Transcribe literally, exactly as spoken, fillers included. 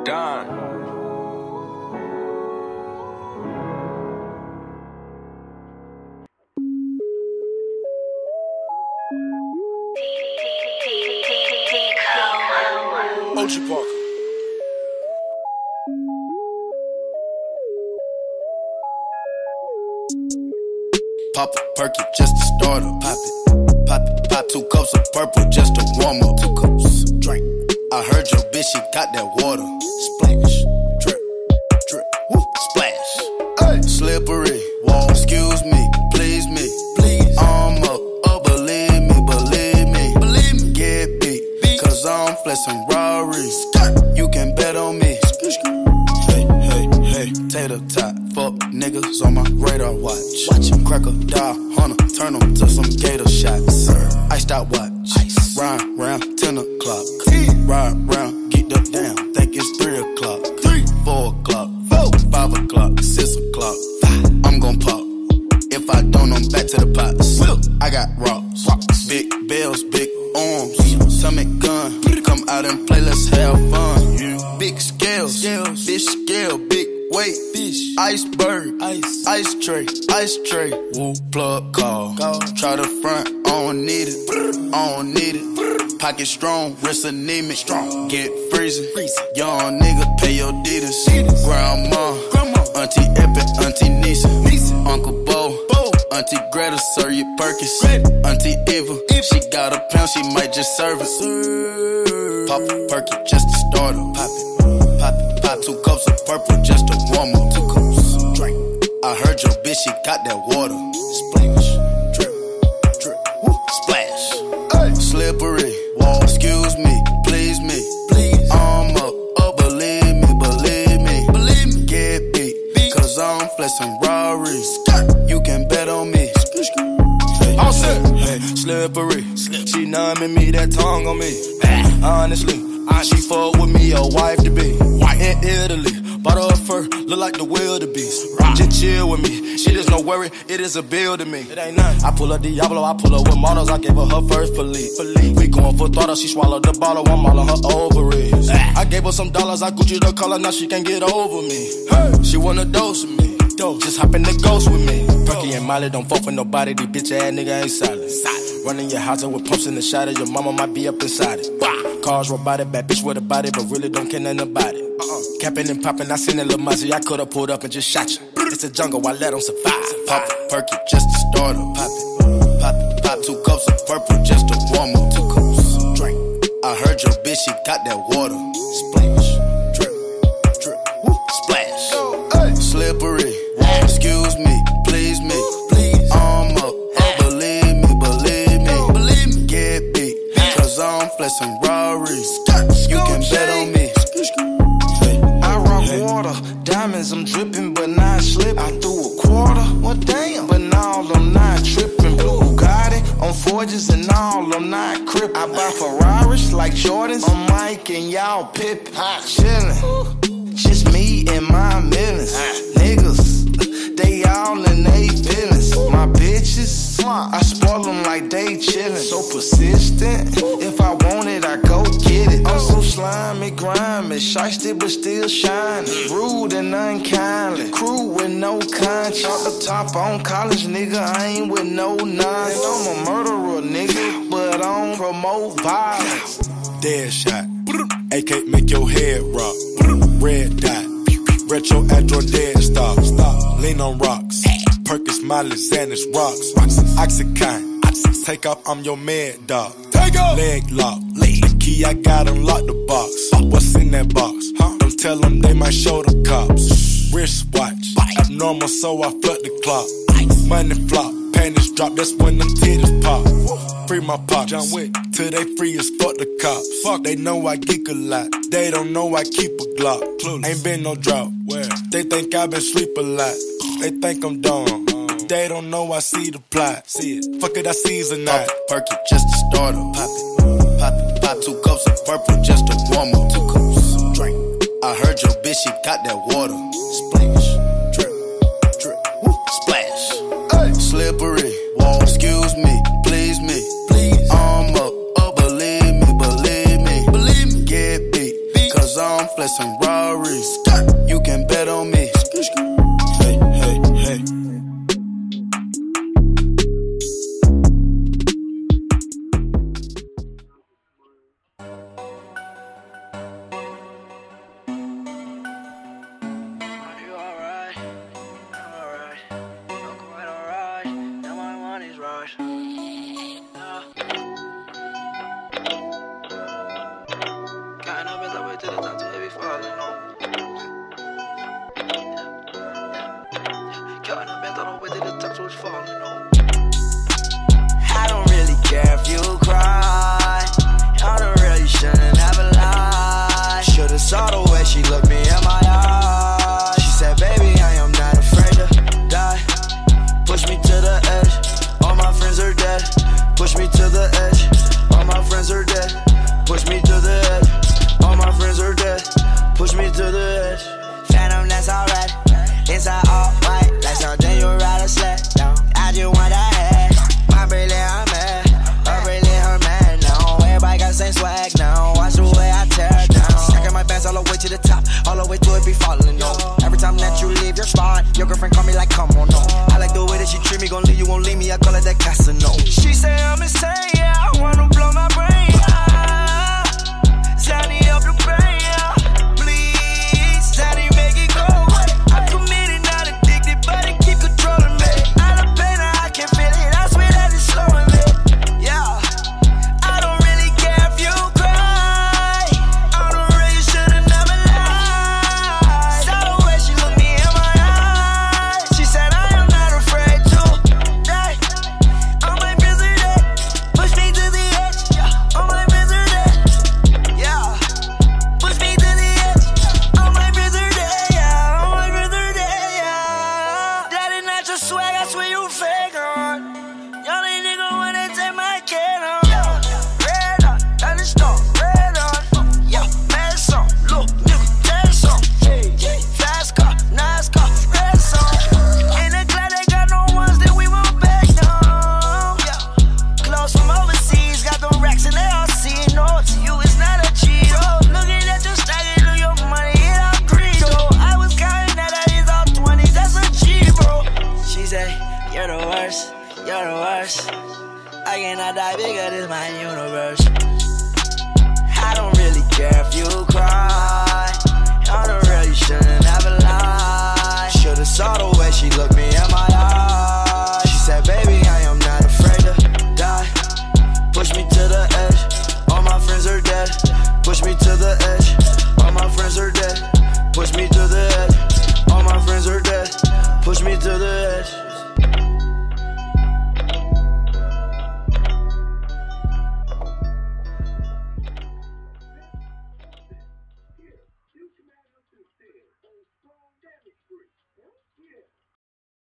Done. O G Parker. Pop a perky just to start up. Pop it, pop it, pop two cups of purple just to warm up. Two cups, drink. I heard your bitch, she got that water. Splash, drip, drip, woo, splash. Hey. Slippery, wall, excuse me, please me, please. I'm up, oh believe me, believe me, believe me. Get beat, beat. Cause I'm flexing Rari. You can bet on me. Hey, hey, hey, tater tot. Fuck niggas on my radar watch. Watch him crack a die hunter, turn him to some gator shots. Iced out watch, ice. Ride round ten o'clock. Ride round, get up down, think it's three o'clock. Three, four o'clock, four, five o'clock, six o'clock. I'm gon' pop. If I don't, I'm back to the pots. I got rocks, rocks. Big bells, big arms, stomach gun. Come out and play, let's have fun. Big scales, fish scale, big weight, fish, iceberg, ice, ice tray, ice tray. Woo, plug call. Try the front, I don't need it, I don't need it. Pocket strong, wrist anemic, strong. Get freezing, young nigga, pay your deeders. Grandma, Auntie Epic, Auntie Nisa, Uncle Bo, Auntie Greta, serve you Perkins. Auntie Eva, she got a pound, she might just serve it. Pop a perky just to start her. Pop it, pop it, pop two cups of purple just to warm up. Two cups, drink. I heard your bitch, she got that water. Splash, drip, drip, woo, splash. Hey. Slippery, wall, excuse me, please me, please. I'm up, oh believe me, believe me, believe me. Get beat, beat. Cause I'm flexing Rari. You can bet on me. All set. Hey, slippery. She numbing me, that tongue on me. Honestly, she fuck with me, a wife to be. In Italy, bought her a fur, look like the wildebeest. Just chill with me, she just no worry, it is a bill to me. It ain't nothing. I pull up Diablo, I pull up with models, I gave her her first police. We going for throttle, she swallowed the bottle, I'm all on her ovaries. I gave her some dollars, I Gucci the color, now she can't get over me. She wanna dose with me. Just hop in the ghost with me. Perky and Molly don't fuck with nobody. These bitch ass nigga ain't solid. Running your house with pumps in the shot of your mama might be up inside it. Cars robotic, bad bitch with a body, but really don't care nothing about it. Uh-uh. Capping and popping, I seen a little Mozzie. I could've pulled up and just shot you. It's a jungle, I let them survive. Pop a perky just to start her. Pop it, pop it, pop two cups of purple just to warm up. Two cups, drink. I heard your bitch, she got that water. Splash, drip, drip, woo, splash. Hey. Slippery. Excuse me, please me, please. I'm up, oh believe me, believe me, believe me. Get beat, cause I'm flexing Rari. You can bet on me. I rock water, diamonds I'm dripping, but not slipping. I threw a quarter, well damn, but now I'm not tripping. Blue Bugatti on forges and all I'm not crippin'. I buy Ferraris like Jordans on Mike and y'all Pippin. Chillin', just me and my millions. Niggas, they all in they feelings. My bitches, I spoil them like they chillin'. So persistent, if I want it, I go get it. I'm so slimy, grimy, shiesty but still shining. Rude and unkindly, crew with no conscience. Off the top on college, nigga, I ain't with no nonsense. I'm a murderer, nigga, but I don't promote violence. Dead shot, A K make your head rock. Red dot, retro Android dead stop. Stop. Lean on rocks, Perkins, Molly, Xanax, rocks. Oxycontin, take off, I'm your mad dog. Leg lock, the key I got unlock the box. What's in that box? Huh? Don't tell them they might show the cops. Wristwatch, abnormal, so I flood the clock. Money flop, panties drop, that's when them titties pop. Free my pops, John Wick, till they free as fuck the cops. Fuck, they know I geek a lot, they don't know I keep a Glock. Clueless. Ain't been no drought, where? They think I been sleep a lot, they think I'm dumb. They don't know I see the plot, see it, fuck it, I season that. Perky just to start her. Pop it, pop it, pop two cups of purple just to warm up. Two cups, drink. I heard your bitch, she got that water. Splash, drip, drip, woo, splash. Hey. Slippery, wall, excuse me, please me, please. I'm up, oh believe me, believe me, believe me. Get beat, cause I'm flexing raw. the edge. All my friends are dead. Push me to the edge. All my friends are dead. Push me to the edge. Phantom, that's alright. Inside all white, like something you ride a sled. I just want that head. My brilliant, I'm mad. Her brilliant, her man. No, everybody got the same swag now. Watch the way I tear it down. Stacking my bands all the way to the top, all the way to it be falling. No, every time that you leave your spot, your girlfriend call me like, come on, no. I like the way that she treat me, gon' leave you, won't leave me. I call it that Casino. She say I'm insane, yeah. I wanna blow my brain. Yeah. Tiny up the brain, yeah. Please, Tiny, make it go. I'm committed, not addicted, but it keep controlling me. Out of pain, I can feel it. I swear that it's slowing me. Yeah, I don't really care if you cry. I don't really should've never lied. Saw the way she looked me in my eyes. She said I am not afraid to die. All my friends are dead. Push me to the edge. All my friends are dead. Yeah, push me to the edge. All my friends are dead. Yeah, all my friends are dead. Yeah, that is not your swag. I swear you fake on. Y'all ain't nigga wanna take my kid on. Red on, that is stone. Red on, yeah, mad song. Look, nigga, dead song. Fast car, nice car, red song. In the club they got no ones that we won't back down. Yeah, clothes from overseas, got them racks and they all see. No, to you it's not a cheat. Oh, looking at your stacking to your money, it all greed. Oh, I was counting that that is all twenties, that's a G, bro. She say, you're the worst, you're the worst. I cannot die bigger, this my universe. I don't really care if you cry. I don't really shouldn't ever lie. Should've saw the way she looked me in my eyes. She said, baby, I am not afraid to die. Push me to the